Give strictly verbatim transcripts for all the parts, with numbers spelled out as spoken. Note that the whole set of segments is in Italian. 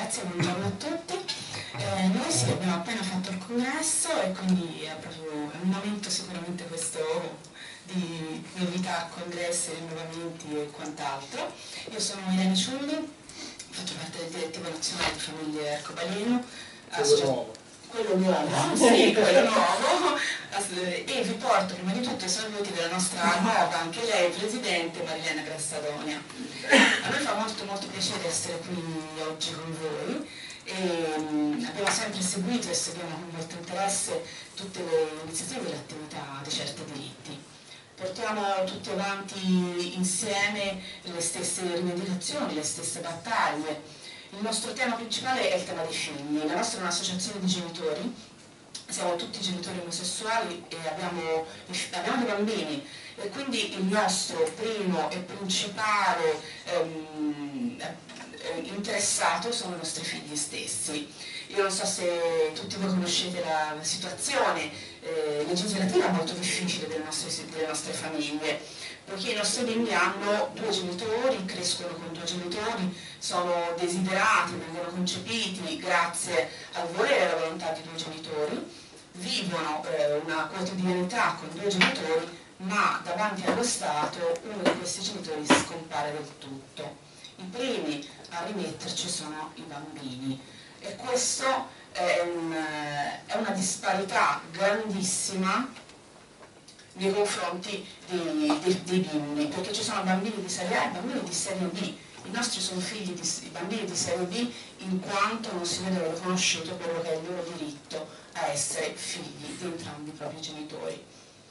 Grazie, buongiorno a tutti. Eh, noi sì, abbiamo appena fatto il congresso e quindi è proprio è un momento sicuramente questo di novità, congressi, rinnovamenti e quant'altro. Io sono Irene Ciulli, faccio parte del direttivo nazionale di famiglie Arcobaleno. Quello nuovo. Quello nuovo, sì, quello nuovo. E vi porto prima di tutto i saluti della nostra nuova, anche lei, presidente Marilena Grassadonia. A noi fa molto molto piacere essere qui oggi con voi e um, abbiamo sempre seguito e seguiamo con molto interesse tutte le iniziative e le attività di Certi Diritti. Portiamo tutti avanti insieme le stesse rivendicazioni, le stesse battaglie. Il nostro tema principale è il tema dei figli. La nostra è un'associazione di genitori, siamo tutti genitori omosessuali e abbiamo, abbiamo dei bambini e quindi il nostro primo e principale ehm, interessato sono i nostri figli stessi. Io non so se tutti voi conoscete la situazione eh, legislativa molto difficile delle nostre, delle nostre famiglie, perché i nostri bimbi hanno due genitori, crescono con due genitori, sono desiderati, vengono concepiti grazie al volere e alla volontà di due genitori, vivono eh, una quotidianità con due genitori, ma davanti allo Stato uno di questi genitori scompare del tutto. I primi a rimetterci sono i bambini e questo è, un, è una disparità grandissima nei confronti dei, dei, dei bimbi, perché ci sono bambini di serie A e bambini di serie B. I nostri sono figli di, i bambini di serie B in quanto non si vedono riconosciuto quello che è il loro diritto a essere figli di entrambi i propri genitori.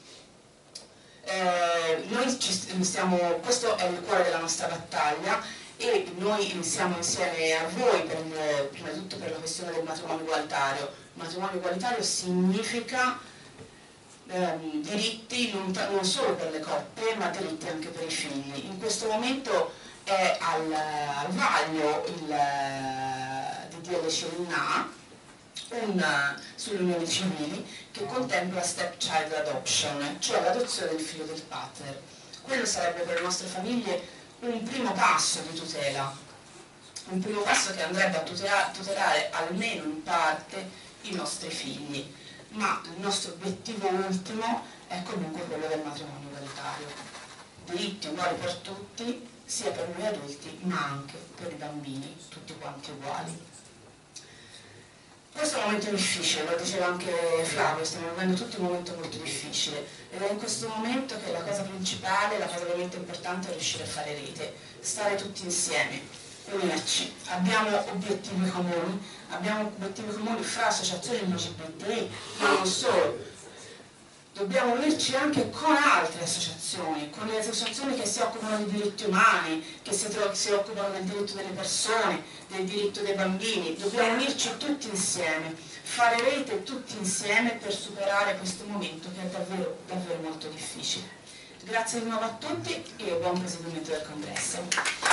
Eh, noi ci stiamo, questo è il cuore della nostra battaglia e noi siamo insieme a voi per, prima di tutto per la questione del matrimonio egualitario. Il matrimonio egualitario significa ehm, diritti non solo per le coppie ma diritti anche per i figli. In questo momento è al, al vaglio il D D L Cirinà sulle unioni civili che contempla stepchild adoption, cioè l'adozione del figlio del partner. Quello sarebbe per le nostre famiglie un primo passo di tutela, un primo passo che andrebbe a tutelare, tutelare almeno in parte i nostri figli, ma il nostro obiettivo ultimo è comunque quello del matrimonio egualitario. Diritti uguali per tutti, sia per noi adulti ma anche per i bambini, tutti quanti uguali. Questo è un momento difficile, lo diceva anche Flavio, stiamo vivendo tutti un momento molto difficile ed è in questo momento che la cosa principale, la cosa veramente importante è riuscire a fare rete, stare tutti insieme, unirci. Abbiamo obiettivi comuni, abbiamo obiettivi comuni fra associazioni L G B T I, ma non solo. Dobbiamo unirci anche con altre associazioni, con le associazioni che si occupano di diritti umani, che si, che si occupano del diritto delle persone, del diritto dei bambini. Dobbiamo unirci tutti insieme, fare rete tutti insieme per superare questo momento che è davvero, davvero molto difficile. Grazie di nuovo a tutti e buon proseguimento del congresso.